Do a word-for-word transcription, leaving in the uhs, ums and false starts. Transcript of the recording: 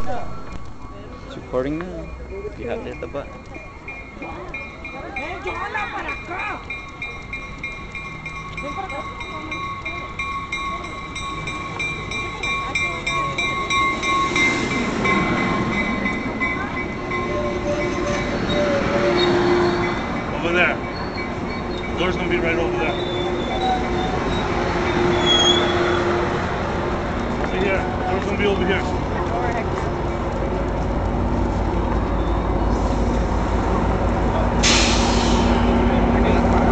It's recording now. You have to hit the button. Over there. The door's gonna be right over there. See here. The door's gonna be over here.